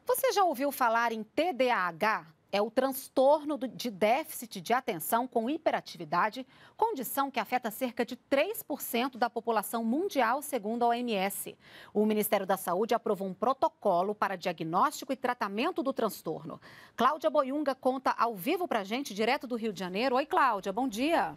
Você já ouviu falar em TDAH? É o transtorno de déficit de atenção com hiperatividade, condição que afeta cerca de 3% da população mundial, segundo a OMS. O Ministério da Saúde aprovou um protocolo para diagnóstico e tratamento do transtorno. Cláudia Boiunga conta ao vivo para a gente, direto do Rio de Janeiro. Oi, Cláudia, bom dia.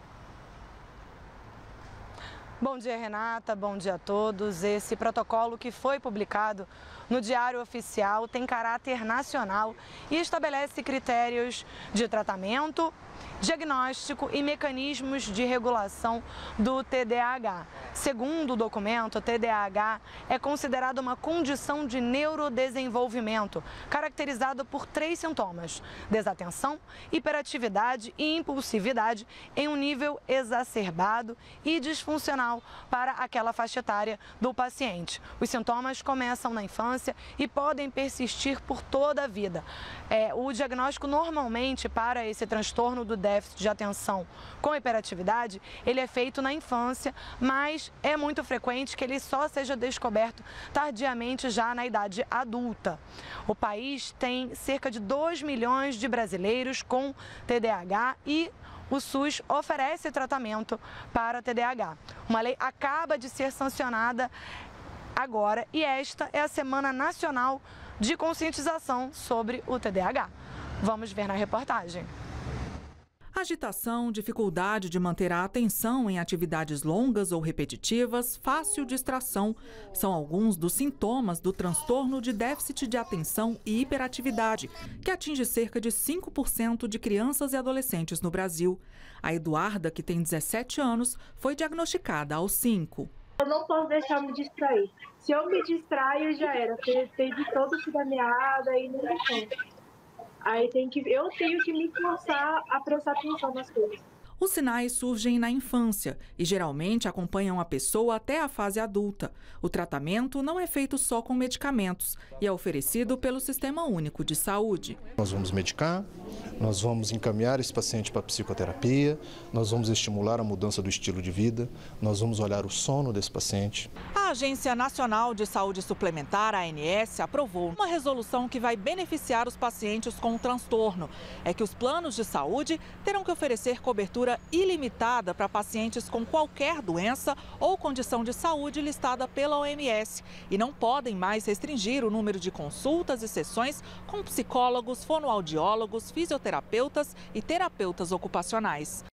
Bom dia, Renata. Bom dia a todos. Esse protocolo que foi publicado no Diário Oficial tem caráter nacional e estabelece critérios de tratamento, diagnóstico e mecanismos de regulação do TDAH. Segundo o documento, o TDAH é considerado uma condição de neurodesenvolvimento, caracterizada por 3 sintomas: desatenção, hiperatividade e impulsividade em um nível exacerbado e disfuncional para aquela faixa etária do paciente. Os sintomas começam na infância e podem persistir por toda a vida. O diagnóstico normalmente para esse transtorno do déficit de atenção com hiperatividade, ele é feito na infância, mas é muito frequente que ele só seja descoberto tardiamente já na idade adulta. O país tem cerca de 2 milhões de brasileiros com TDAH e o SUS oferece tratamento para TDAH. Uma lei acaba de ser sancionada agora e esta é a Semana Nacional de Conscientização sobre o TDAH. Vamos ver na reportagem. Agitação, dificuldade de manter a atenção em atividades longas ou repetitivas, fácil distração, são alguns dos sintomas do transtorno de déficit de atenção e hiperatividade, que atinge cerca de 5% de crianças e adolescentes no Brasil. A Eduarda, que tem 17 anos, foi diagnosticada aos 5. Eu não posso deixar me distrair. Se eu me distraio, já era. Perdi todo o fio da meada e não tem como. Aí eu tenho que me forçar a prestar atenção nas coisas. Os sinais surgem na infância e geralmente acompanham a pessoa até a fase adulta. O tratamento não é feito só com medicamentos e é oferecido pelo Sistema Único de Saúde. Nós vamos medicar, nós vamos encaminhar esse paciente para psicoterapia, nós vamos estimular a mudança do estilo de vida, nós vamos olhar o sono desse paciente. A Agência Nacional de Saúde Suplementar, a ANS, aprovou uma resolução que vai beneficiar os pacientes com o transtorno. É que os planos de saúde terão que oferecer cobertura ilimitada para pacientes com qualquer doença ou condição de saúde listada pela OMS e não podem mais restringir o número de consultas e sessões com psicólogos, fonoaudiólogos, fisioterapeutas e terapeutas ocupacionais.